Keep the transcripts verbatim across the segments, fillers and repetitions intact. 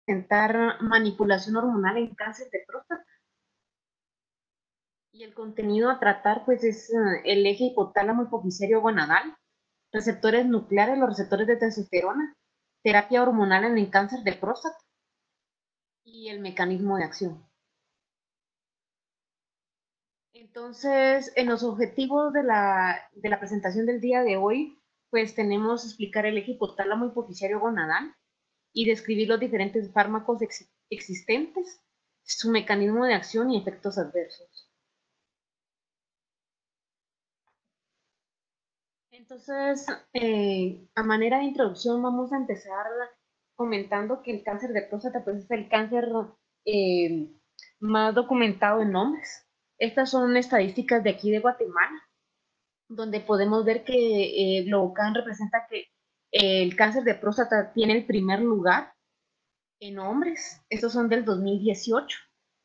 presentar manipulación hormonal en cáncer de próstata. Y el contenido a tratar, pues, es uh, el eje hipotálamo hipofisiario gonadal, receptores nucleares, los receptores de testosterona, terapia hormonal en el cáncer de próstata y el mecanismo de acción. Entonces, en los objetivos de la, de la presentación del día de hoy, pues tenemos explicar el eje hipotálamo hipofisiario gonadal y describir los diferentes fármacos ex existentes, su mecanismo de acción y efectos adversos. Entonces, eh, a manera de introducción, vamos a empezar comentando que el cáncer de próstata pues, es el cáncer eh, más documentado en hombres. Estas son estadísticas de aquí de Guatemala, donde podemos ver que eh, Globocan representa que eh, el cáncer de próstata tiene el primer lugar en hombres. Estos son del dos mil dieciocho.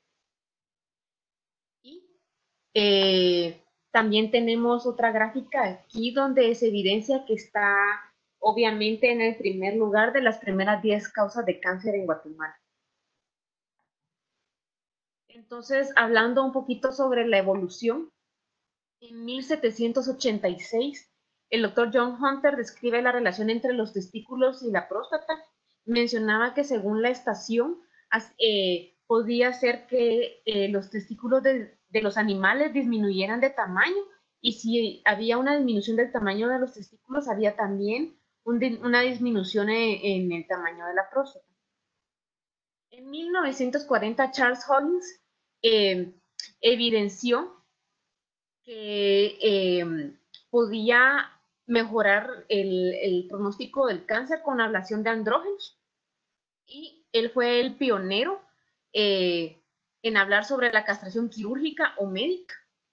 Y eh, también tenemos otra gráfica aquí donde se evidencia que está obviamente en el primer lugar de las primeras diez causas de cáncer en Guatemala. Entonces, hablando un poquito sobre la evolución, en mil setecientos ochenta y seis, el doctor John Hunter describe la relación entre los testículos y la próstata. Mencionaba que según la estación, eh, podía ser que eh, los testículos de, de los animales disminuyeran de tamaño, y si había una disminución del tamaño de los testículos, había también un, una disminución en, en el tamaño de la próstata. En mil novecientos cuarenta, Charles Hollins eh, evidenció que eh, podía mejorar el, el, pronóstico del cáncer con ablación de andrógenos. Y él fue el pionero eh, en hablar sobre la castración quirúrgica o médica.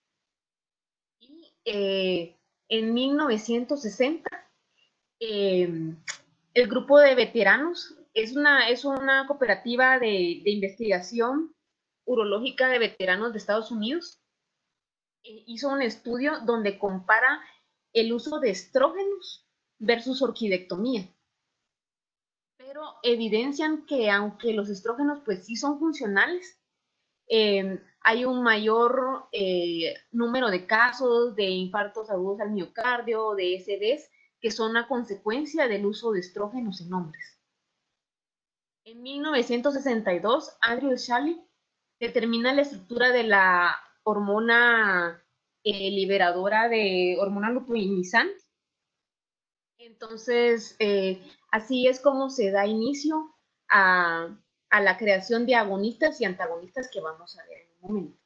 Y eh, en mil novecientos sesenta, eh, el grupo de veteranos es una, es una cooperativa de, de investigación urológica de veteranos de Estados Unidos. Eh, hizo un estudio donde compara el uso de estrógenos versus orquidectomía. Pero evidencian que aunque los estrógenos pues sí son funcionales, eh, hay un mayor eh, número de casos de infartos agudos al miocardio, de S Ds, que son a consecuencia del uso de estrógenos en hombres. En mil novecientos sesenta y dos, Andrew Shalley determina la estructura de la hormona eh, liberadora de hormona luteinizante. Entonces, eh, así es como se da inicio a, a la creación de agonistas y antagonistas que vamos a ver en un momento.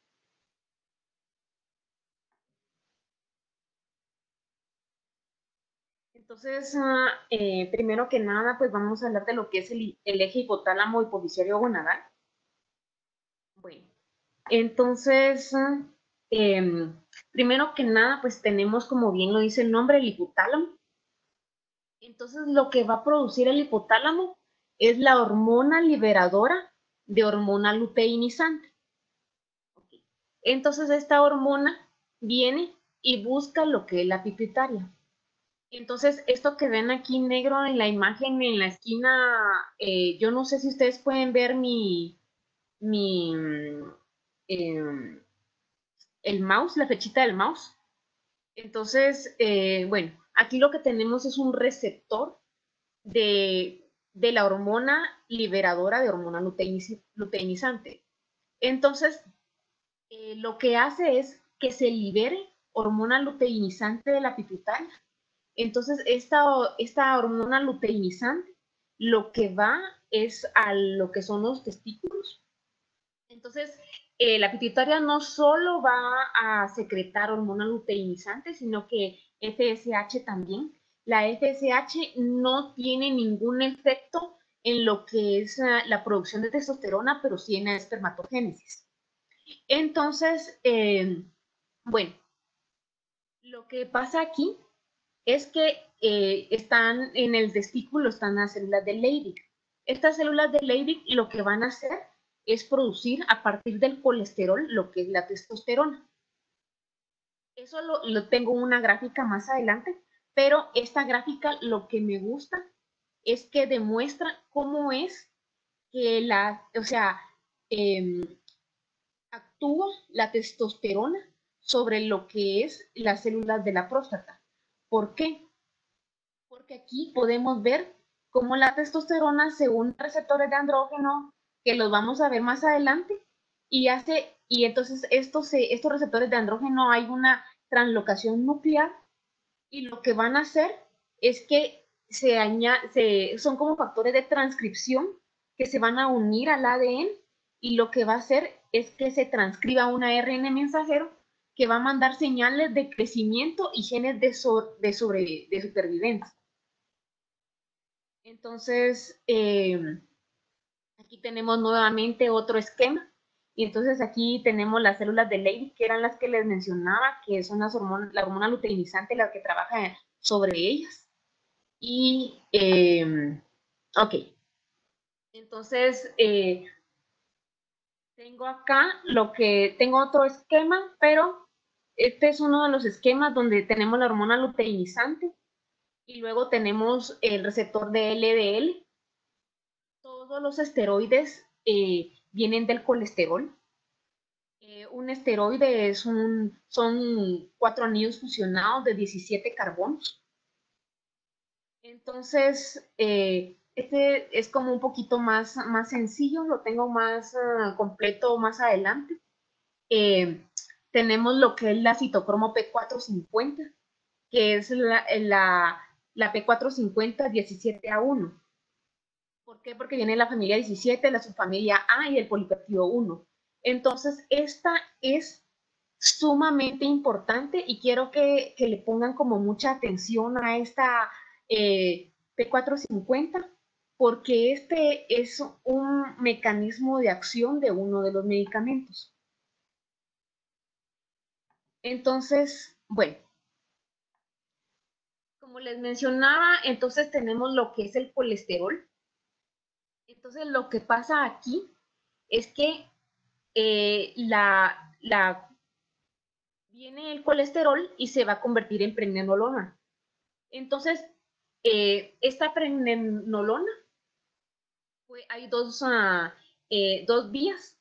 Entonces, uh, eh, primero que nada, pues vamos a hablar de lo que es el, el eje hipotálamo hipofisiario gonadal. Bueno, entonces, uh, eh, primero que nada, pues tenemos, como bien lo dice el nombre, el hipotálamo. Entonces, lo que va a producir el hipotálamo es la hormona liberadora de hormona luteinizante. Okay. Entonces, esta hormona viene y busca lo que es la pituitaria. Entonces, esto que ven aquí negro en la imagen en la esquina, eh, yo no sé si ustedes pueden ver mi, mi eh, el mouse, la flechita del mouse. Entonces, eh, bueno, aquí lo que tenemos es un receptor de, de la hormona liberadora de hormona luteiniz, luteinizante. Entonces, eh, lo que hace es que se libere hormona luteinizante de la pituitaria. Entonces, esta, esta hormona luteinizante lo que va es a lo que son los testículos. Entonces, eh, la pituitaria no solo va a secretar hormona luteinizante, sino que F S H también. La F S H no tiene ningún efecto en lo que es uh, la producción de testosterona, pero sí en la espermatogénesis. Entonces, eh, bueno, lo que pasa aquí es que eh, están en el testículo, están las células de Leydig. Estas células de Leydig lo que van a hacer es producir a partir del colesterol lo que es la testosterona. Eso lo, lo tengo una gráfica más adelante, pero esta gráfica lo que me gusta es que demuestra cómo es que la, o sea, eh, actúa la testosterona sobre lo que es las células de la próstata. ¿Por qué? Porque aquí podemos ver cómo la testosterona se une a receptores de andrógeno, que los vamos a ver más adelante, y hace, y entonces estos, se, estos receptores de andrógeno hay una translocación nuclear, y lo que van a hacer es que se añade, se, son como factores de transcripción que se van a unir al A D N, y lo que va a hacer es que se transcriba un A R N mensajero que va a mandar señales de crecimiento y genes de, so, de, sobre, de supervivencia. Entonces, eh, aquí tenemos nuevamente otro esquema. Y entonces aquí tenemos las células de Leydig, que eran las que les mencionaba, que son las hormonas, la hormona luteinizante, la que trabaja sobre ellas. Y, eh, ok, entonces eh, tengo acá lo que, tengo otro esquema, pero este es uno de los esquemas donde tenemos la hormona luteinizante y luego tenemos el receptor de L D L. Todos los esteroides eh, vienen del colesterol. Eh, un esteroide es un, son cuatro anillos fusionados de diecisiete carbonos. Entonces, eh, este es como un poquito más, más sencillo, lo tengo más uh, completo más adelante. Eh, tenemos lo que es la citocromo P cuatrocientos cincuenta, que es la, la, la P cuatrocientos cincuenta diecisiete A uno. ¿Por qué? Porque viene la familia diecisiete, la subfamilia A y el polipeptido uno. Entonces, esta es sumamente importante y quiero que, que le pongan como mucha atención a esta eh, P cuatrocientos cincuenta, porque este es un mecanismo de acción de uno de los medicamentos. Entonces, bueno, como les mencionaba, entonces tenemos lo que es el colesterol. Entonces, lo que pasa aquí es que eh, la, la, viene el colesterol y se va a convertir en pregnenolona. Entonces, eh, esta pregnenolona, pues, hay dos, uh, eh, dos vías,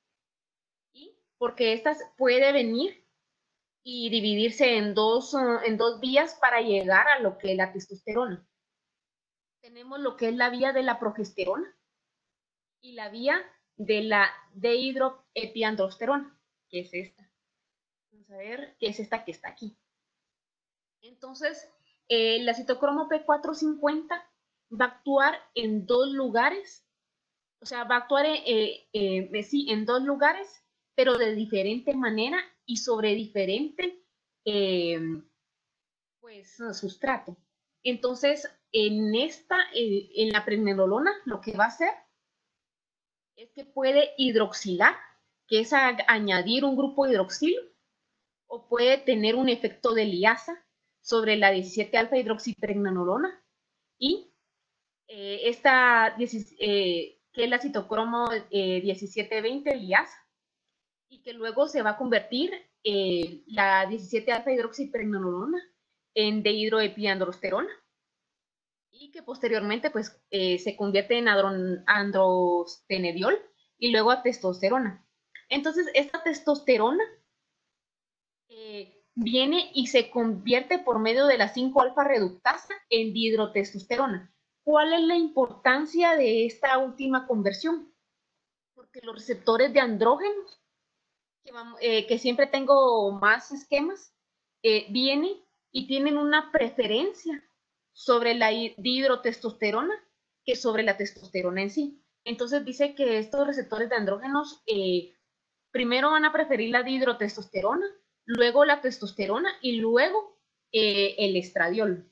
y porque esta puede venir y dividirse en dos, uh, en dos vías para llegar a lo que es la testosterona. Tenemos lo que es la vía de la progesterona y la vía de la dehidroepiandrosterona, que es esta. Vamos a ver, que es esta que está aquí. Entonces, eh, la citocromo P cuatrocientos cincuenta va a actuar en dos lugares, o sea, va a actuar eh, eh, sí, en dos lugares, pero de diferente manera y sobre diferente eh, pues, sustrato. Entonces, en esta, eh, en la pregnenolona, lo que va a hacer es que puede hidroxilar, que es a, añadir un grupo hidroxilo, o puede tener un efecto de liasa sobre la diecisiete alfa hidroxipregnenolona, y eh, esta, eh, que es la citocromo eh, diecisiete veinte liasa, y que luego se va a convertir eh, la diecisiete alfa hidroxipregnenolona en dehidroepiandrosterona, y que posteriormente pues eh, se convierte en androstenediol y luego a testosterona. Entonces, esta testosterona eh, viene y se convierte por medio de la cinco alfa reductasa en dihidrotestosterona. ¿Cuál es la importancia de esta última conversión? Porque los receptores de andrógenos, que, vamos, eh, que siempre tengo más esquemas, eh, vienen y tienen una preferencia sobre la dihidrotestosterona que sobre la testosterona en sí. Entonces dice que estos receptores de andrógenos eh, primero van a preferir la dihidrotestosterona, luego la testosterona y luego eh, el estradiol.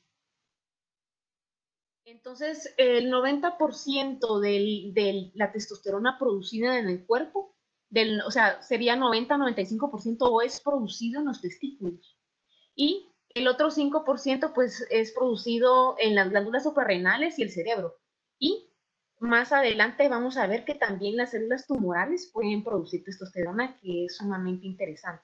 Entonces, el noventa por ciento de del, la testosterona producida en el cuerpo, del, o sea, sería noventa a noventa y cinco por ciento o es producido en los testículos. Y el otro cinco por ciento pues es producido en las glándulas suprarrenales y el cerebro. Y más adelante vamos a ver que también las células tumorales pueden producir testosterona, que es sumamente interesante.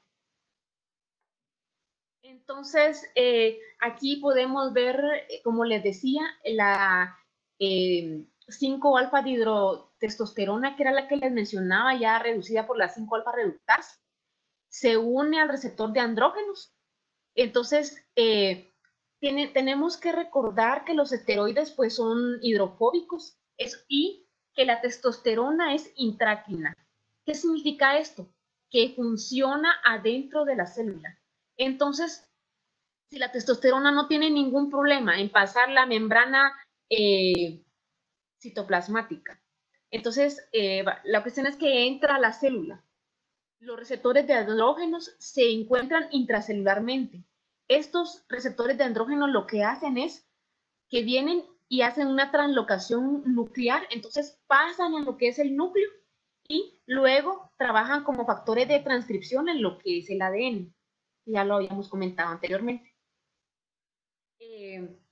Entonces, eh, aquí podemos ver, como les decía, la, eh, cinco alfa dihidrotestosterona, que era la que les mencionaba, ya reducida por la cinco alfa reductasa, se une al receptor de andrógenos. Entonces, eh, tiene, tenemos que recordar que los esteroides pues son hidrofóbicos es, y que la testosterona es intráquina. ¿Qué significa esto? Que funciona adentro de la célula. Entonces, si la testosterona no tiene ningún problema en pasar la membrana eh, citoplasmática, entonces eh, la cuestión es que entra a la célula. Los receptores de andrógenos se encuentran intracelularmente. Estos receptores de andrógenos lo que hacen es que vienen y hacen una translocación nuclear, entonces pasan a lo que es el núcleo y luego trabajan como factores de transcripción en lo que es el A D N. Ya lo habíamos comentado anteriormente. Eh,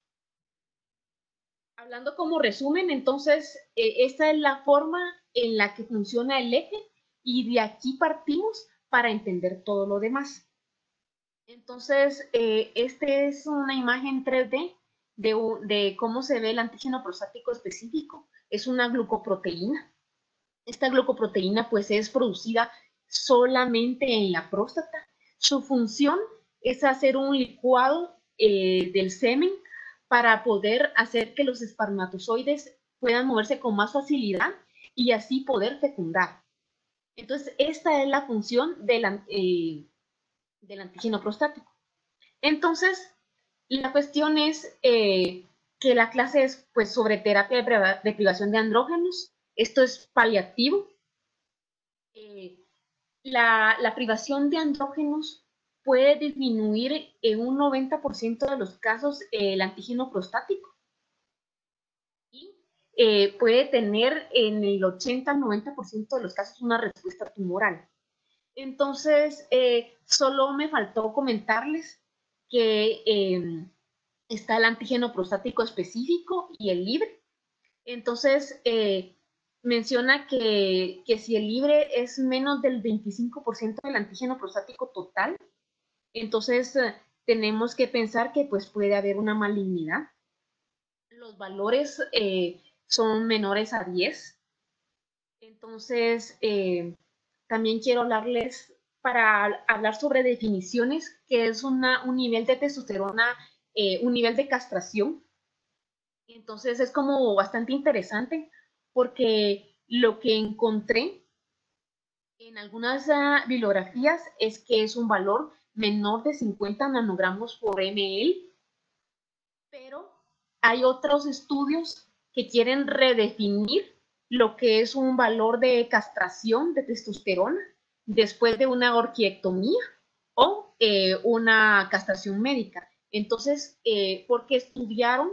hablando como resumen, entonces, eh, esta es la forma en la que funciona el eje y de aquí partimos para entender todo lo demás. Entonces, eh, este es una imagen tres D de, de cómo se ve el antígeno prostático específico. Es una glucoproteína. Esta glucoproteína pues es producida solamente en la próstata. Su función es hacer un licuado eh, del semen para poder hacer que los espermatozoides puedan moverse con más facilidad y así poder fecundar. Entonces, esta es la función del, eh, del antígeno prostático. Entonces, la cuestión es eh, que la clase es pues sobre terapia de privación de andrógenos. Esto es paliativo. Eh, la, la privación de andrógenos puede disminuir en un noventa por ciento de los casos eh, el antígeno prostático y eh, puede tener en el ochenta al noventa por ciento de los casos una respuesta tumoral. Entonces, eh, solo me faltó comentarles que eh, está el antígeno prostático específico y el libre. Entonces, eh, menciona que, que si el libre es menos del veinticinco por ciento del antígeno prostático total, entonces eh, tenemos que pensar que pues puede haber una malignidad. Los valores eh, son menores a diez. Entonces, eh, también quiero hablarles para hablar sobre definiciones, que es una, un nivel de testosterona, eh, un nivel de castración. Entonces es como bastante interesante porque lo que encontré en algunas uh, bibliografías es que es un valor menor de cincuenta nanogramos por ml, pero hay otros estudios que quieren redefinir lo que es un valor de castración de testosterona después de una orquiectomía o eh, una castración médica. Entonces, eh, porque estudiaron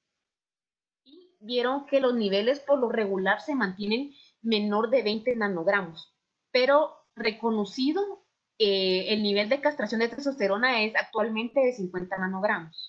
y vieron que los niveles por lo regular se mantienen menor de veinte nanogramos, pero reconocido eh, el nivel de castración de testosterona es actualmente de cincuenta nanogramos.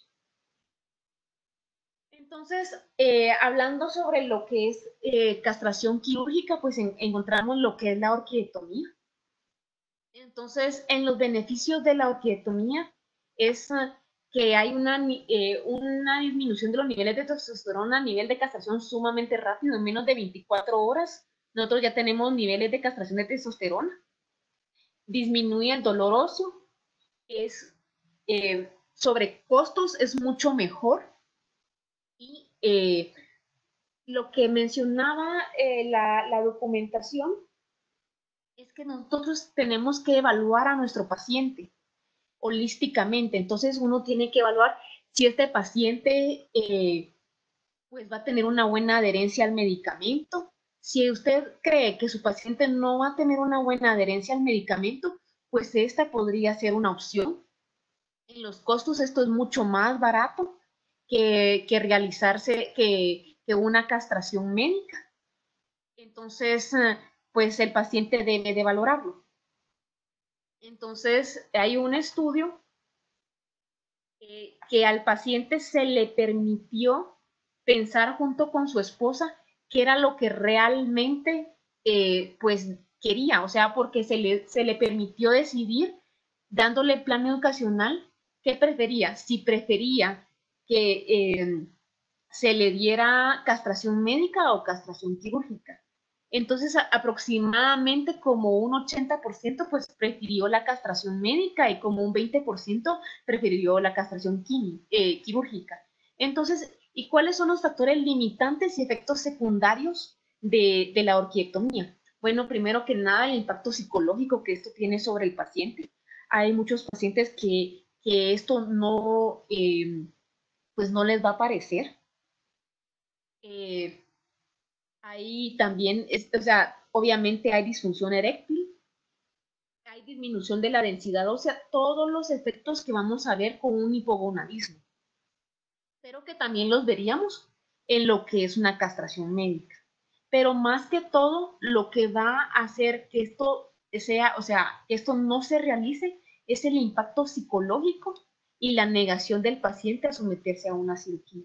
Entonces, eh, hablando sobre lo que es eh, castración quirúrgica, pues en, encontramos lo que es la orquiectomía. Entonces, en los beneficios de la orquiectomía es uh, que hay una, eh, una disminución de los niveles de testosterona a nivel de castración sumamente rápido, en menos de veinticuatro horas. Nosotros ya tenemos niveles de castración de testosterona. Disminuye el dolor óseo, es eh, sobre costos es mucho mejor. Y eh, lo que mencionaba eh, la, la documentación es que nosotros tenemos que evaluar a nuestro paciente holísticamente. Entonces uno tiene que evaluar si este paciente eh, pues va a tener una buena adherencia al medicamento. Si usted cree que su paciente no va a tener una buena adherencia al medicamento, pues esta podría ser una opción. En los costos esto es mucho más barato que, que realizarse, que, que una castración médica. Entonces, pues el paciente debe de valorarlo. Entonces, hay un estudio eh, que al paciente se le permitió pensar junto con su esposa qué era lo que realmente eh, pues quería, o sea, porque se le, se le permitió decidir dándole plan educacional qué prefería, si prefería que, eh, se le diera castración médica o castración quirúrgica. Entonces, a, aproximadamente como un ochenta por ciento pues prefirió la castración médica y como un veinte por ciento prefirió la castración quimi, eh, quirúrgica. Entonces, ¿y cuáles son los factores limitantes y efectos secundarios de, de la orquiectomía? Bueno, primero que nada, el impacto psicológico que esto tiene sobre el paciente. Hay muchos pacientes que, que esto no, eh, pues no les va a parecer. Eh, Ahí también, es, o sea, obviamente hay disfunción eréctil, hay disminución de la densidad ósea, todos los efectos que vamos a ver con un hipogonadismo, pero que también los veríamos en lo que es una castración médica. Pero más que todo, lo que va a hacer que esto sea, o sea, que esto no se realice es el impacto psicológico y la negación del paciente a someterse a una cirugía.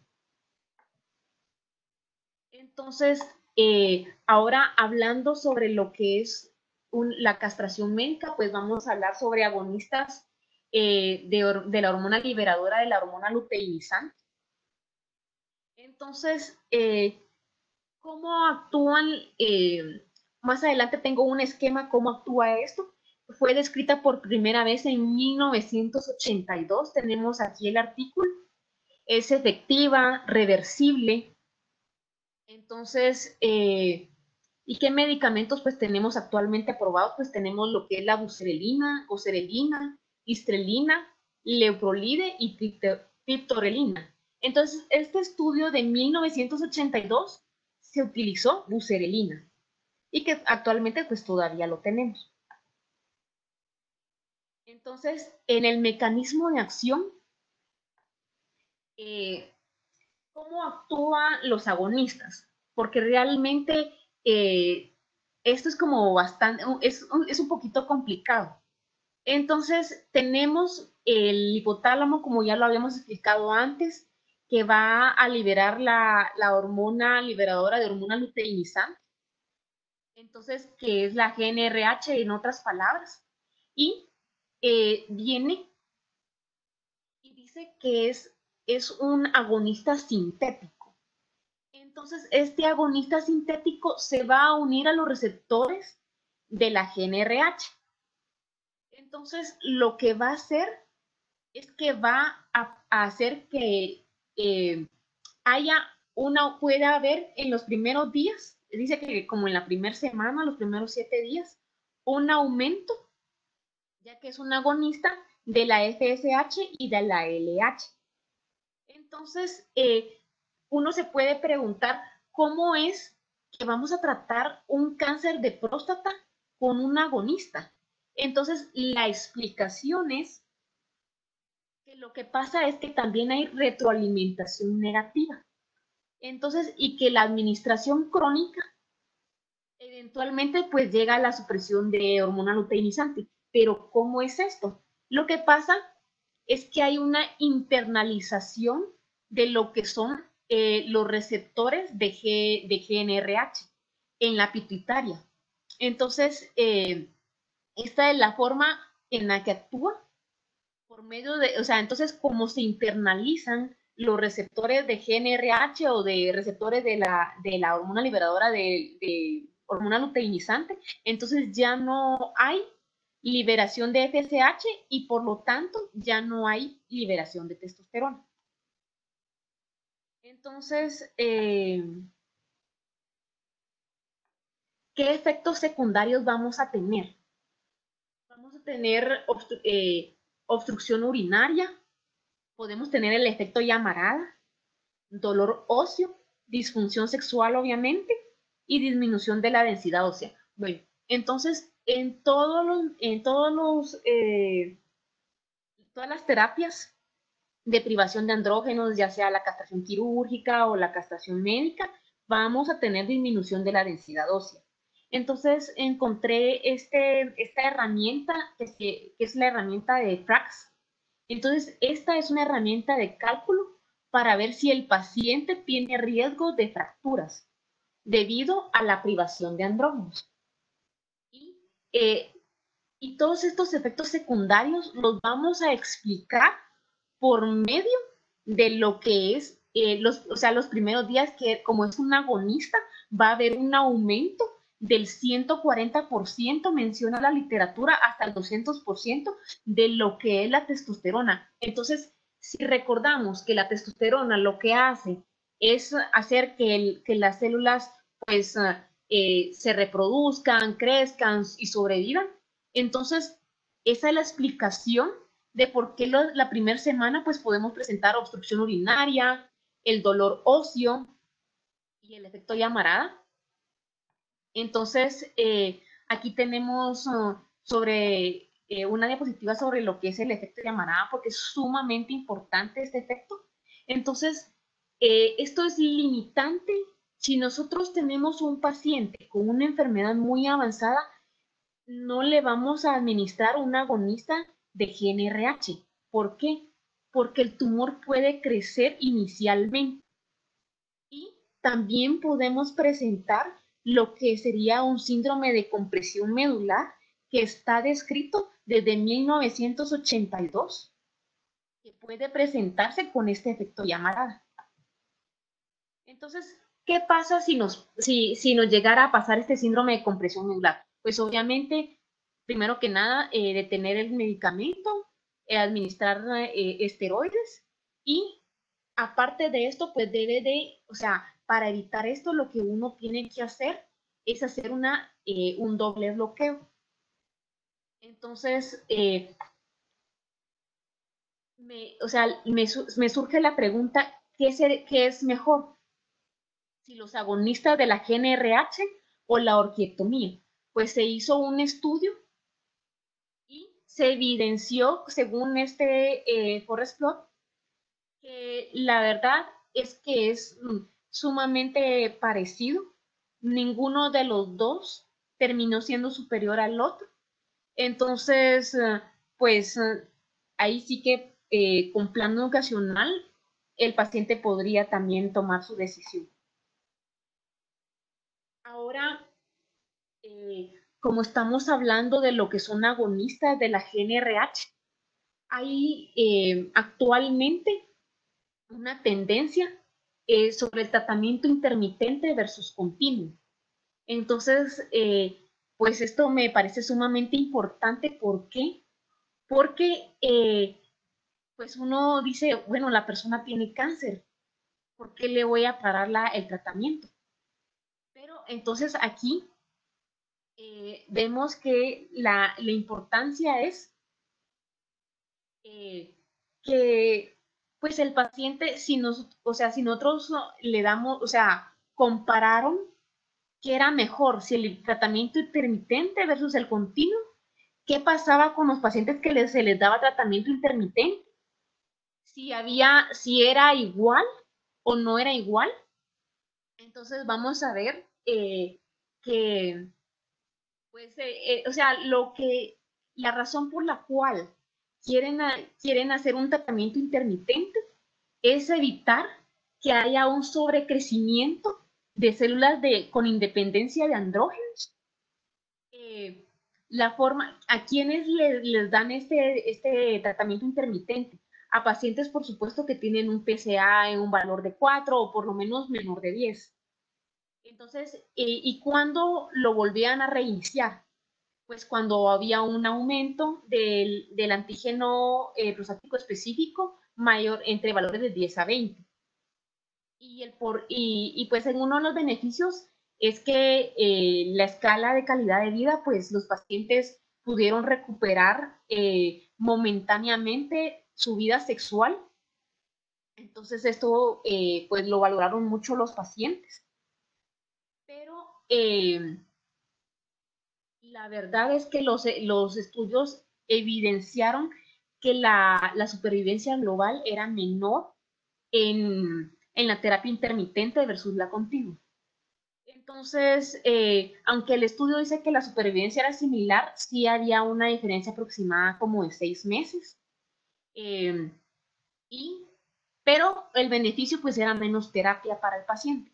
Entonces, eh, ahora hablando sobre lo que es un, la castración médica, pues vamos a hablar sobre agonistas eh, de, de, la hormona liberadora de la hormona luteinizante. Entonces, eh, ¿cómo actúan? Eh, más adelante tengo un esquema cómo actúa esto. Fue descrita por primera vez en mil novecientos ochenta y dos. Tenemos aquí el artículo. Es efectiva, reversible. Entonces, eh, ¿y qué medicamentos pues tenemos actualmente aprobados? Pues tenemos lo que es la buserelina, goserelina, histrelina, leuprolide y triptorelina. Entonces, este estudio de mil novecientos ochenta y dos se utilizó buserelina y que actualmente pues todavía lo tenemos. Entonces, en el mecanismo de acción, eh, ¿cómo actúan los agonistas? Porque realmente eh, esto es como bastante, es, es un poquito complicado. Entonces, tenemos el hipotálamo, como ya lo habíamos explicado antes, que va a liberar la, la hormona liberadora de hormona luteinizante. Entonces, que es la G N R H en otras palabras. Y eh, viene y dice que es, es un agonista sintético. Entonces, este agonista sintético se va a unir a los receptores de la G N R H. Entonces, lo que va a hacer es que va a, a hacer que eh, haya una, pueda haber en los primeros días, dice que como en la primera semana, los primeros siete días, un aumento, ya que es un agonista de la F S H y de la L H. Entonces, eh, uno se puede preguntar cómo es que vamos a tratar un cáncer de próstata con un agonista. Entonces, la explicación es que lo que pasa es que también hay retroalimentación negativa. Entonces, y que la administración crónica eventualmente pues llega a la supresión de hormona luteinizante. Pero ¿cómo es esto? Lo que pasa es que hay una internalización de lo que son eh, los receptores de, G, de G N R H en la pituitaria. Entonces, eh, esta es la forma en la que actúa por medio de, o sea, entonces, como se internalizan los receptores de G N R H o de receptores de la, de la hormona liberadora de, de hormona luteinizante, entonces ya no hay liberación de F S H y por lo tanto ya no hay liberación de testosterona. Entonces, eh, ¿qué efectos secundarios vamos a tener? Vamos a tener obstru eh, obstrucción urinaria, podemos tener el efecto llamarada, dolor óseo, disfunción sexual obviamente y disminución de la densidad ósea. Bueno, entonces en todos los, en todos los, eh, todas las terapias de privación de andrógenos, ya sea la castración quirúrgica o la castración médica, vamos a tener disminución de la densidad ósea. Entonces encontré este, esta herramienta que, se, que es la herramienta de Prax. Entonces, esta es una herramienta de cálculo para ver si el paciente tiene riesgo de fracturas debido a la privación de andrógenos. Y, eh, y todos estos efectos secundarios los vamos a explicar por medio de lo que es eh, los, o sea, los primeros días que como es un agonista, va a haber un aumento del ciento cuarenta por ciento, menciona la literatura, hasta el doscientos por ciento de lo que es la testosterona. Entonces, si recordamos que la testosterona lo que hace es hacer que, el, que las células pues eh, se reproduzcan, crezcan y sobrevivan, entonces esa es la explicación de por qué lo, la primera semana pues podemos presentar obstrucción urinaria, el dolor óseo y el efecto llamarada. Entonces, eh, aquí tenemos uh, sobre eh, una diapositiva sobre lo que es el efecto llamarada, porque es sumamente importante este efecto. Entonces, eh, esto es limitante si nosotros tenemos un paciente con una enfermedad muy avanzada, no le vamos a administrar un agonista de G N R H. ¿Por qué? Porque el tumor puede crecer inicialmente y también podemos presentar lo que sería un síndrome de compresión medular que está descrito desde mil novecientos ochenta y dos, que puede presentarse con este efecto llamarada. Entonces, ¿qué pasa si nos, si, si nos llegara a pasar este síndrome de compresión medular? Pues obviamente, primero que nada, eh, detener el medicamento, eh, administrar eh, esteroides y aparte de esto, pues debe de, o sea, para evitar esto, lo que uno tiene que hacer es hacer una, eh, un doble bloqueo. Entonces, eh, me, o sea, me, me, surge la pregunta, ¿qué es, qué es mejor? Si los agonistas de la G N R H o la orquiectomía. Pues se hizo un estudio y se evidenció, según este eh, Forest Plot, que la verdad es que es mm, sumamente parecido. Ninguno de los dos terminó siendo superior al otro. Entonces, uh, pues uh, ahí sí que eh, con plan ocasional el paciente podría también tomar su decisión. Ahora, eh, como estamos hablando de lo que son agonistas de la G N R H, hay eh, actualmente una tendencia eh, sobre el tratamiento intermitente versus continuo. Entonces, eh, pues esto me parece sumamente importante. ¿Por qué? Porque eh, pues uno dice, bueno, la persona tiene cáncer, ¿por qué le voy a parar la, el tratamiento? Pero entonces aquí eh, vemos que la, la importancia es eh, que pues el paciente, si nos, o sea, si nosotros le damos, o sea, compararon qué era mejor, si el tratamiento intermitente versus el continuo, qué pasaba con los pacientes que les, se les daba tratamiento intermitente, si había, si era igual o no era igual. Entonces vamos a ver eh, que, pues, eh, eh, o sea, lo que, la razón por la cual quieren, a, quieren hacer un tratamiento intermitente es evitar que haya un sobrecrecimiento de células de, con independencia de andrógenos. Eh, la forma, ¿a quienes les, les dan este, este tratamiento intermitente? A pacientes, por supuesto, que tienen un P S A en un valor de cuatro o por lo menos menor de diez. Entonces, eh, ¿y cuándo lo volvían a reiniciar? Pues cuando había un aumento del, del antígeno eh, prostático específico mayor entre valores de diez a veinte. Y, el por, y, y pues en uno de los beneficios es que eh, la escala de calidad de vida, pues los pacientes pudieron recuperar eh, momentáneamente su vida sexual. Entonces esto eh, pues lo valoraron mucho los pacientes. Pero eh, la verdad es que los, los estudios evidenciaron que la, la supervivencia global era menor en, en la terapia intermitente versus la continua. Entonces, eh, aunque el estudio dice que la supervivencia era similar, sí había una diferencia aproximada como de seis meses. Eh, y, pero el beneficio pues era menos terapia para el paciente.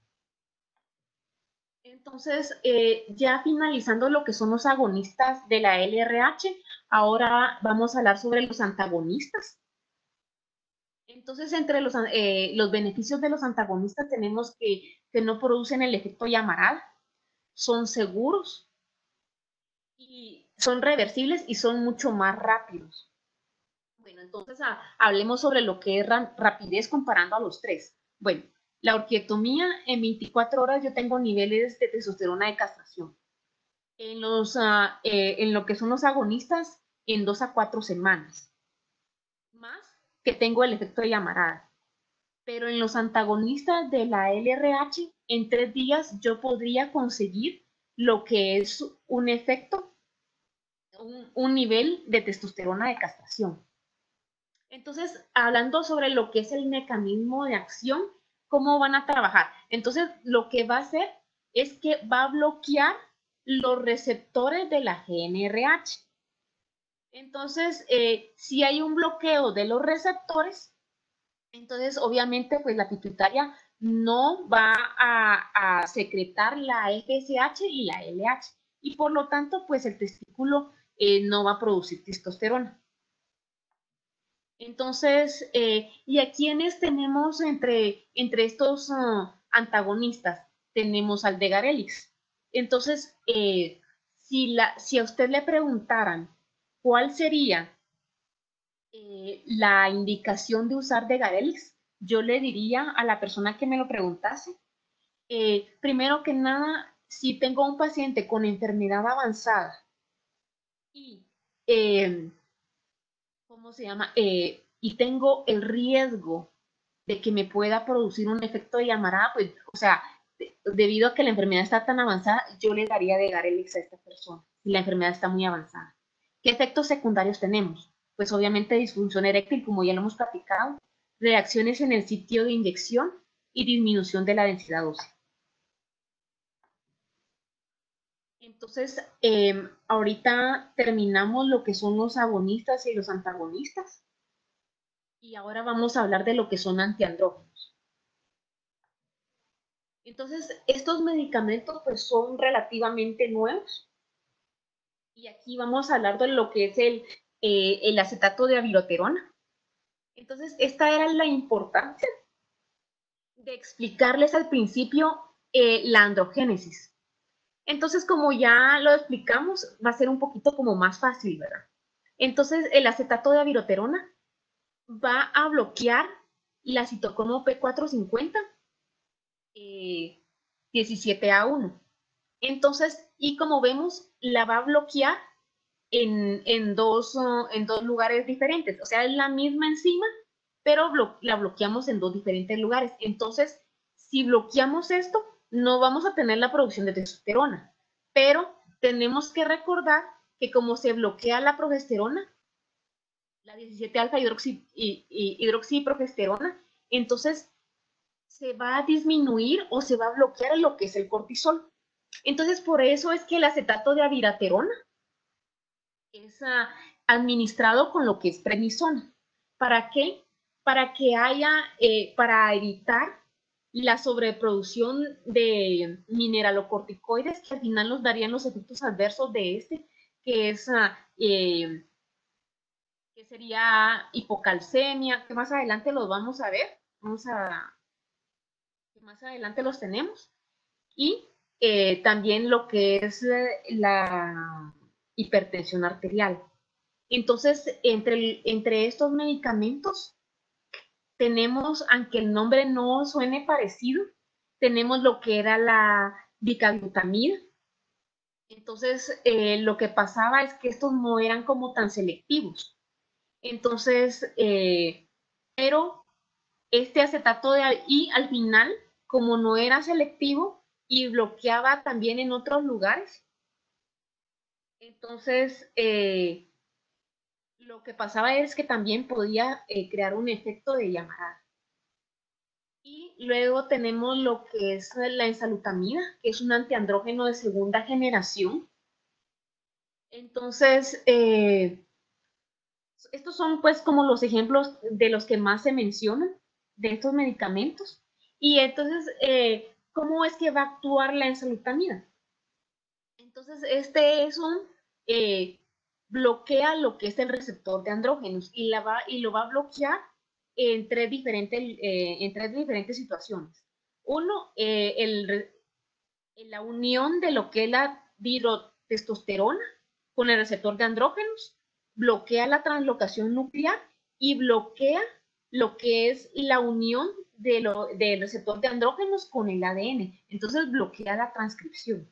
Entonces, eh, ya finalizando lo que son los agonistas de la L R H, ahora vamos a hablar sobre los antagonistas. Entonces, entre los, eh, los beneficios de los antagonistas tenemos que, que no producen el efecto llamarada, son seguros y son reversibles y son mucho más rápidos. Bueno, entonces a, hablemos sobre lo que es ra rapidez comparando a los tres. Bueno, la orquiectomía en veinticuatro horas yo tengo niveles de testosterona de castración. En, los, uh, eh, en lo que son los agonistas, en dos a cuatro semanas. Más que tengo el efecto de llamarada. Pero en los antagonistas de la L R H, en tres días yo podría conseguir lo que es un efecto, un, un nivel de testosterona de castración. Entonces, hablando sobre lo que es el mecanismo de acción, cómo van a trabajar. Entonces, lo que va a hacer es que va a bloquear los receptores de la G N R H. Entonces, eh, si hay un bloqueo de los receptores, entonces obviamente pues la pituitaria no va a, a secretar la F S H y la L H y por lo tanto pues el testículo eh, no va a producir testosterona. Entonces, eh, ¿y a quiénes tenemos entre, entre estos uh, antagonistas? Tenemos al Degarelix. Entonces, eh, si, la, si a usted le preguntaran cuál sería eh, la indicación de usar Degarelix, yo le diría a la persona que me lo preguntase, eh, primero que nada, si tengo un paciente con enfermedad avanzada y, eh, ¿cómo se llama? Eh, y tengo el riesgo de que me pueda producir un efecto de llamarada, pues, o sea, de, debido a que la enfermedad está tan avanzada, yo le daría Degarelix a esta persona, si la enfermedad está muy avanzada. ¿Qué efectos secundarios tenemos? Pues obviamente disfunción eréctil, como ya lo hemos platicado, reacciones en el sitio de inyección y disminución de la densidad ósea. Entonces, eh, ahorita terminamos lo que son los agonistas y los antagonistas. Y ahora vamos a hablar de lo que son antiandrógenos. Entonces, estos medicamentos pues son relativamente nuevos. Y aquí vamos a hablar de lo que es el, eh, el acetato de abiroterona. Entonces, esta era la importancia de explicarles al principio eh, la androgénesis. Entonces, como ya lo explicamos, va a ser un poquito como más fácil, ¿verdad? Entonces, el acetato de abiroterona va a bloquear la citocromo P cuatrocientos cincuenta eh, diecisiete A uno. Entonces, y como vemos, la va a bloquear en, en, dos, uh, en dos lugares diferentes. O sea, es la misma enzima, pero blo la bloqueamos en dos diferentes lugares. Entonces, si bloqueamos esto, no vamos a tener la producción de testosterona. Pero tenemos que recordar que como se bloquea la progesterona, la diecisiete alfa hidroxi, hidroxiprogesterona, entonces se va a disminuir o se va a bloquear lo que es el cortisol. Entonces, por eso es que el acetato de abiraterona es uh, administrado con lo que es prednisona. ¿Para qué? Para que haya, eh, para evitar la sobreproducción de mineralocorticoides que al final nos darían los efectos adversos de este, que es, uh, eh, que sería hipocalcemia, que más adelante los vamos a ver, vamos a, que más adelante los tenemos, y eh, también lo que es la hipertensión arterial. Entonces, entre, entre estos medicamentos tenemos, aunque el nombre no suene parecido, tenemos lo que era la dicaglutamida. Entonces, eh, lo que pasaba es que estos no eran como tan selectivos. Entonces, eh, pero este acetato de y al final, como no era selectivo y bloqueaba también en otros lugares, entonces eh, lo que pasaba es que también podía eh, crear un efecto de llamarada. Y luego tenemos lo que es la ensalutamida, que es un antiandrógeno de segunda generación. Entonces, eh, estos son pues como los ejemplos de los que más se mencionan de estos medicamentos. Y entonces, eh, ¿cómo es que va a actuar la ensalutamida? Entonces, este es un, eh, bloquea lo que es el receptor de andrógenos y, la va, y lo va a bloquear en tres diferentes, eh, en tres diferentes situaciones. Uno, eh, el, la unión de lo que es la dihidrotestosterona con el receptor de andrógenos, bloquea la translocación nuclear y bloquea lo que es la unión de lo, del receptor de andrógenos con el A D N. Entonces bloquea la transcripción.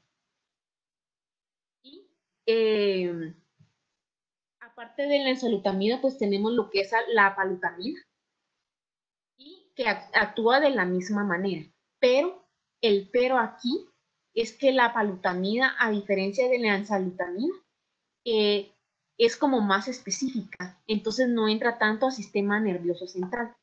Y eh, aparte de la enzalutamida, pues tenemos lo que es la apalutamida y que actúa de la misma manera. Pero el pero aquí es que la apalutamida, a diferencia de la enzalutamida, eh, es como más específica, entonces no entra tanto al sistema nervioso central.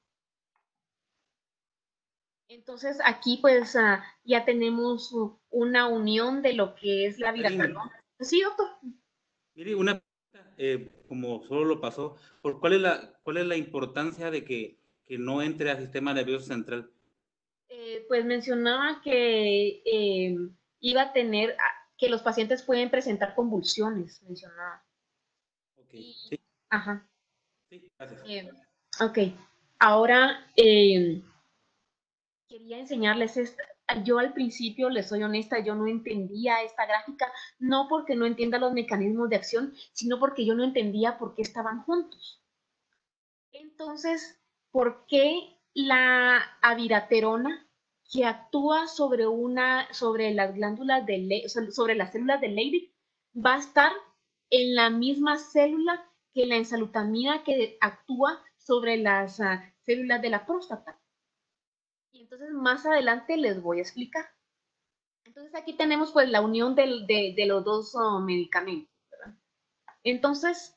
Entonces aquí pues uh, ya tenemos uh, una unión de lo que es la viratrona. Sí, doctor. Mire, una eh, como solo lo pasó, ¿por cuál es la cuál es la importancia de que, que no entre al sistema nervioso central? Eh, pues mencionaba que eh, iba a tener, que los pacientes pueden presentar convulsiones, mencionaba. Ok, Y, sí. Ajá. Sí, gracias. Eh, ok, ahora eh, quería enseñarles esta. Yo al principio, les soy honesta, yo no entendía esta gráfica, no porque no entienda los mecanismos de acción, sino porque yo no entendía por qué estaban juntos. Entonces, ¿por qué la aviraterona que actúa sobre una, sobre las glándulas de Le sobre las células de Leydig va a estar en la misma célula que la enzalutamida que actúa sobre las uh, células de la próstata? Y entonces más adelante les voy a explicar. Entonces aquí tenemos pues la unión del, de, de, los dos uh, medicamentos, ¿verdad? Entonces,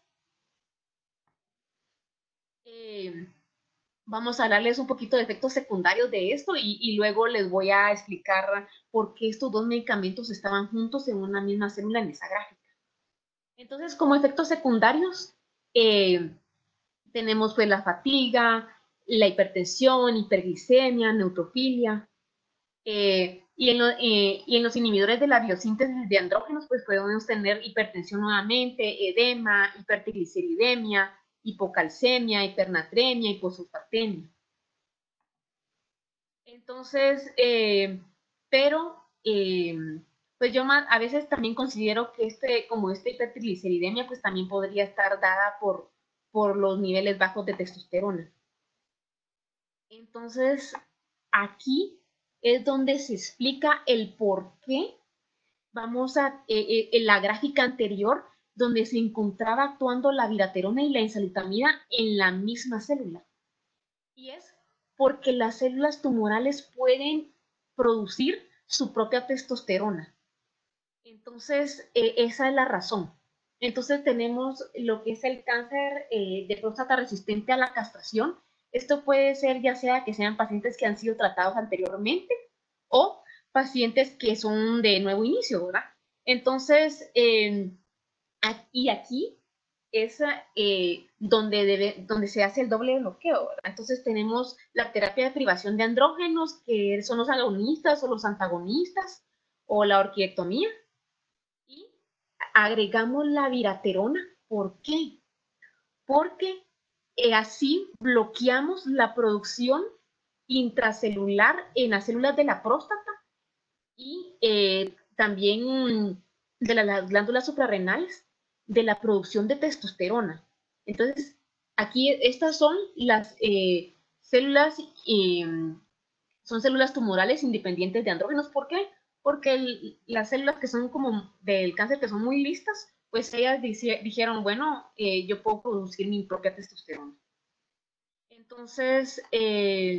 eh, vamos a hablarles un poquito de efectos secundarios de esto y, y luego les voy a explicar por qué estos dos medicamentos estaban juntos en una misma célula en esa gráfica. Entonces, como efectos secundarios, eh, tenemos pues la fatiga, la hipertensión, hiperglicemia, neutrofilia, eh, y, en lo, eh, y en los inhibidores de la biosíntesis de andrógenos, pues podemos tener hipertensión nuevamente, edema, hipertrigliceridemia, hipocalcemia, hipernatremia, hiposulfatemia. Entonces, eh, pero, eh, pues yo más, a veces también considero que este, como esta hipertrigliceridemia, pues también podría estar dada por, por los niveles bajos de testosterona. Entonces, aquí es donde se explica el por qué. Vamos a, eh, eh, en la gráfica anterior, donde se encontraba actuando la viraterona y la enzalutamida en la misma célula. Y es porque las células tumorales pueden producir su propia testosterona. Entonces, eh, esa es la razón. Entonces tenemos lo que es el cáncer eh, de próstata resistente a la castración. Esto puede ser ya sea que sean pacientes que han sido tratados anteriormente o pacientes que son de nuevo inicio, ¿verdad? Entonces, eh, y aquí es eh, donde, debe, donde se hace el doble bloqueo, ¿verdad? Entonces tenemos la terapia de privación de andrógenos, que son los agonistas o los antagonistas, o la orquiectomía, y agregamos la viraterona. ¿Por qué? Porque eh, así bloqueamos la producción intracelular en las células de la próstata y eh, también de la, las glándulas suprarrenales, de la producción de testosterona. Entonces, aquí estas son las eh, células, eh, son células tumorales independientes de andrógenos. ¿Por qué? Porque el, las células que son como del cáncer, que son muy listas, pues ellas dice, dijeron, bueno, eh, yo puedo producir mi propia testosterona. Entonces, eh,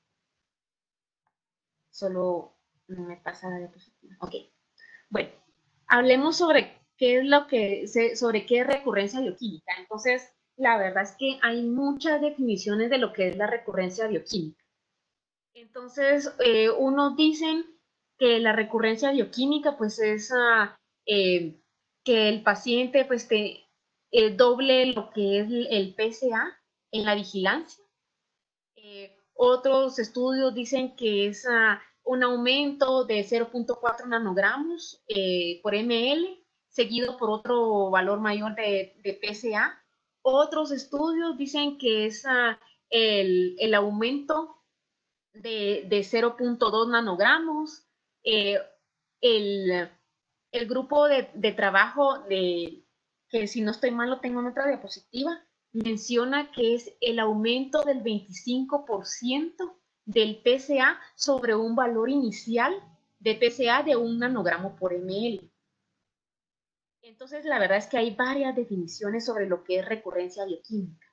solo me pasa la diapositiva. Ok. Bueno, hablemos sobre qué es lo que, sobre qué es recurrencia bioquímica. Entonces, la verdad es que hay muchas definiciones de lo que es la recurrencia bioquímica. Entonces, eh, unos dicen que la recurrencia bioquímica, pues, es uh, eh, que el paciente, pues, te eh, doble lo que es el P S A en la vigilancia. Eh, otros estudios dicen que es uh, un aumento de cero punto cuatro nanogramos eh, por ml, seguido por otro valor mayor de, de P S A. Otros estudios dicen que es uh, el, el aumento de, de cero punto dos nanogramos, eh, el, el grupo de, de trabajo de, que si no estoy mal lo tengo en otra diapositiva, menciona que es el aumento del veinticinco por ciento del P C A sobre un valor inicial de P C A de un nanogramo por ml. Entonces, la verdad es que hay varias definiciones sobre lo que es recurrencia bioquímica.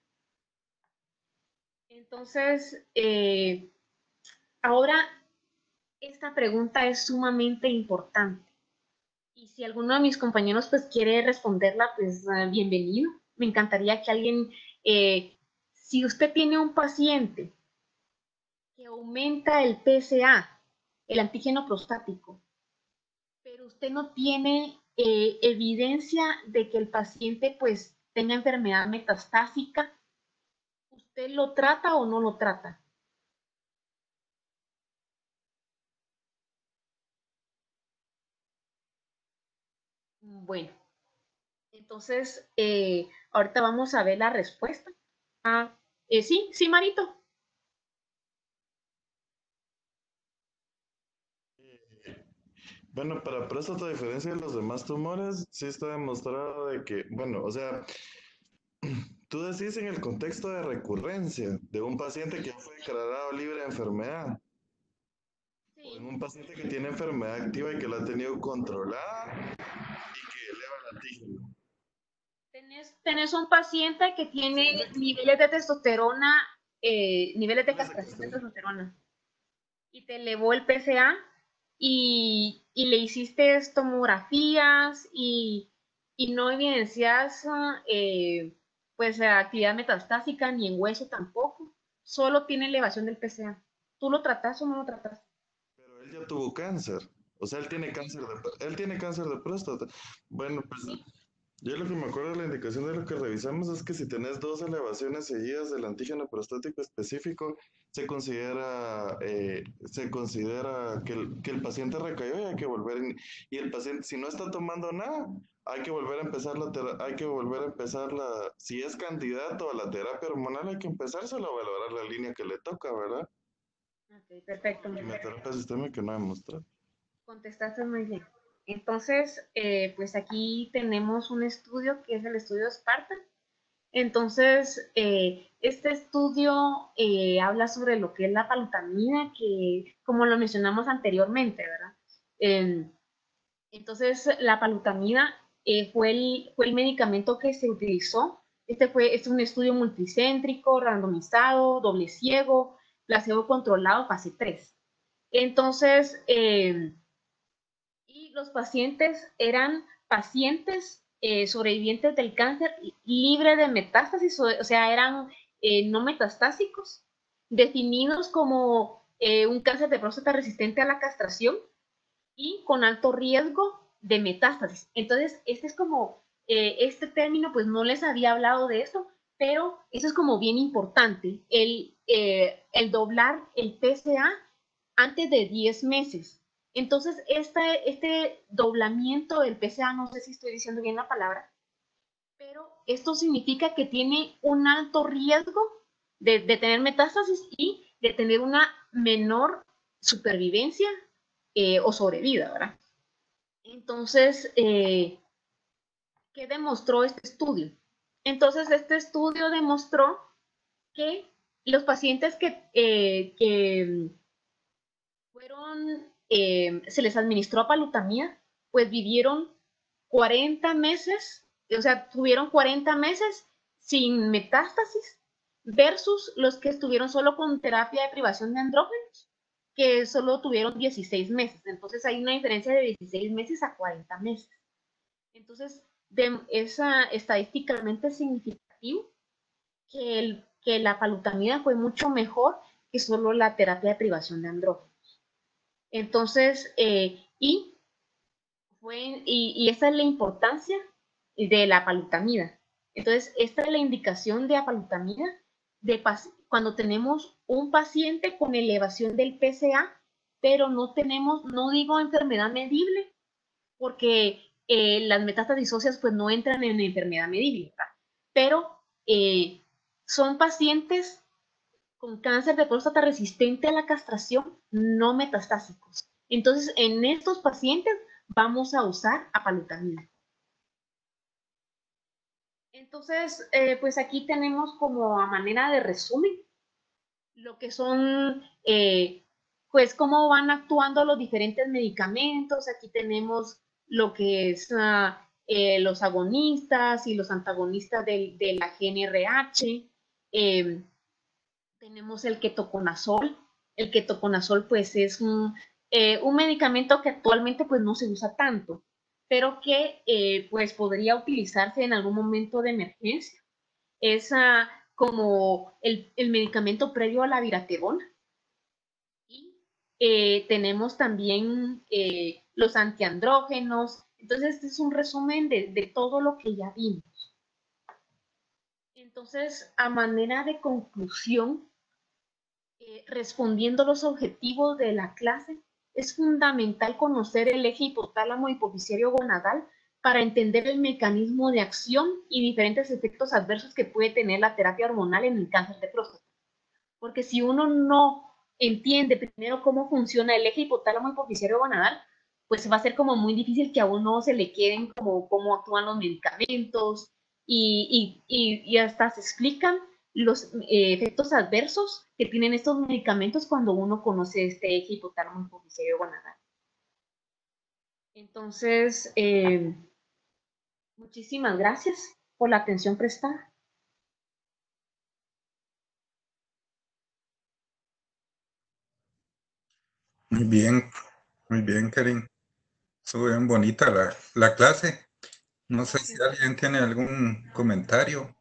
Entonces, eh, ahora esta pregunta es sumamente importante. Y si alguno de mis compañeros pues quiere responderla, pues uh, bienvenido. Me encantaría que alguien, eh, si usted tiene un paciente que aumenta el P S A, el antígeno prostático, pero usted no tiene eh, evidencia de que el paciente pues tenga enfermedad metastásica, ¿usted lo trata o no lo trata? Bueno, entonces eh, ahorita vamos a ver la respuesta. Ah, eh, sí, sí, Marito. Bueno, para próstata, a diferencia de los demás tumores, sí está demostrado de que, bueno, o sea, tú decís en el contexto de recurrencia de un paciente que fue declarado libre de enfermedad, o en Sí. un paciente que tiene enfermedad activa y que la ha tenido controlada y que eleva el antígeno. Tenés, tenés un paciente que tiene niveles de testosterona, eh, niveles de castración de testosterona, y te elevó el P S A y, y le hiciste tomografías y, y no evidencias eh, pues actividad metastásica ni en hueso tampoco, solo tiene elevación del P S A. ¿Tú lo tratas o no lo tratas? Pero él ya tuvo cáncer, o sea, él tiene cáncer de, él tiene cáncer de próstata. Bueno, pues Sí. yo lo que me acuerdo de la indicación de lo que revisamos es que si tenés dos elevaciones seguidas del antígeno prostático específico, se considera, eh, se considera que el, que el paciente recayó y hay que volver, in- y el paciente, si no está tomando nada, hay que volver a empezar la tera- hay que volver a empezar la, si es candidato a la terapia hormonal, hay que empezárselo a valorar la línea que le toca, ¿verdad? Ok, perfecto. Quimioterapia sistémica no demostrado. Contestaste muy bien. Entonces, eh, pues aquí tenemos un estudio que es el estudio Spartan. Entonces, eh, este estudio eh, habla sobre lo que es la palutamida, que como lo mencionamos anteriormente, ¿verdad? Eh, entonces, la palutamida eh, fue, el, fue el medicamento que se utilizó. Este fue es un estudio multicéntrico, randomizado, doble ciego, placebo controlado, fase tres. Entonces, eh, y los pacientes eran pacientes eh, sobrevivientes del cáncer libre de metástasis, o, o sea, eran eh, no metastásicos, definidos como eh, un cáncer de próstata resistente a la castración y con alto riesgo de metástasis. Entonces, este es como, eh, este término, pues no les había hablado de eso, pero eso es como bien importante, el, eh, el doblar el P S A antes de diez meses. Entonces, este, este doblamiento del P S A, no sé si estoy diciendo bien la palabra, pero esto significa que tiene un alto riesgo de, de tener metástasis y de tener una menor supervivencia eh, o sobrevida, ¿verdad? Entonces, eh, ¿qué demostró este estudio? Entonces, este estudio demostró que los pacientes que, eh, que fueron, eh, se les administró palutamida, pues vivieron cuarenta meses, o sea, tuvieron cuarenta meses sin metástasis versus los que estuvieron solo con terapia de privación de andrógenos, que solo tuvieron dieciséis meses. Entonces hay una diferencia de dieciséis meses a cuarenta meses. Entonces, de, es uh, estadísticamente significativo que, el, que la palutamida fue mucho mejor que solo la terapia de privación de andrógenos. Entonces, eh, y, fue, y, y esa es la importancia de la palutamida. Entonces, esta es la indicación de apalutamida de cuando tenemos un paciente con elevación del P S A, pero no tenemos, no digo enfermedad medible, porque eh, las metástasis óseas pues no entran en enfermedad medible, ¿verdad? Pero eh, son pacientes con cáncer de próstata resistente a la castración, no metastásicos. Entonces, en estos pacientes vamos a usar apalutamida. Entonces, eh, pues aquí tenemos como a manera de resumen lo que son, eh, pues, cómo van actuando los diferentes medicamentos. Aquí tenemos lo que es uh, eh, los agonistas y los antagonistas de, de la G N R H. Eh, tenemos el ketoconazol. El ketoconazol, pues, es un, eh, un medicamento que actualmente, pues, no se usa tanto, pero que, eh, pues, podría utilizarse en algún momento de emergencia. Es uh, como el, el, medicamento previo a la viraterona. Y eh, tenemos también eh, los antiandrógenos. Entonces, este es un resumen de, de todo lo que ya vimos. Entonces, a manera de conclusión, eh, respondiendo los objetivos de la clase, es fundamental conocer el eje hipotálamo hipoficiario gonadal para entender el mecanismo de acción y diferentes efectos adversos que puede tener la terapia hormonal en el cáncer de próstata. Porque si uno no entiende primero cómo funciona el eje hipotálamo hipoficiario gonadal, pues va a ser como muy difícil que a uno se le queden como cómo actúan los medicamentos y, y, y, y hasta se explican los eh, efectos adversos que tienen estos medicamentos cuando uno conoce este eje hipotálamo hipoficiario gonadal. Entonces, eh, muchísimas gracias por la atención prestada. Muy bien, muy bien, Karen. Estuvo bien bonita la, la clase. No sé si alguien tiene algún comentario,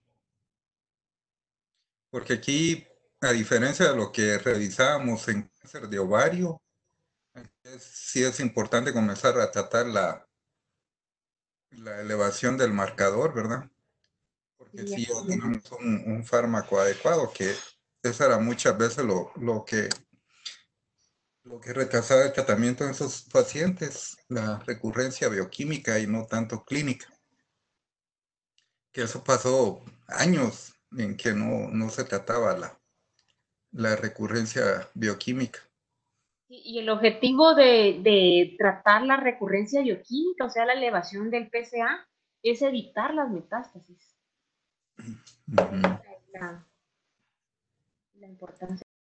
porque aquí, a diferencia de lo que revisábamos en cáncer de ovario, es, sí es importante comenzar a tratar la, la elevación del marcador, ¿verdad? Porque si ya tenemos un, un fármaco adecuado, que eso era muchas veces lo, lo que lo que retrasaba el tratamiento en esos pacientes, la recurrencia bioquímica y no tanto clínica. Que eso pasó años en que no, no se trataba la, la recurrencia bioquímica. Y el objetivo de, de tratar la recurrencia bioquímica, o sea, la elevación del P S A, es evitar las metástasis. Uh-huh. La, la importancia.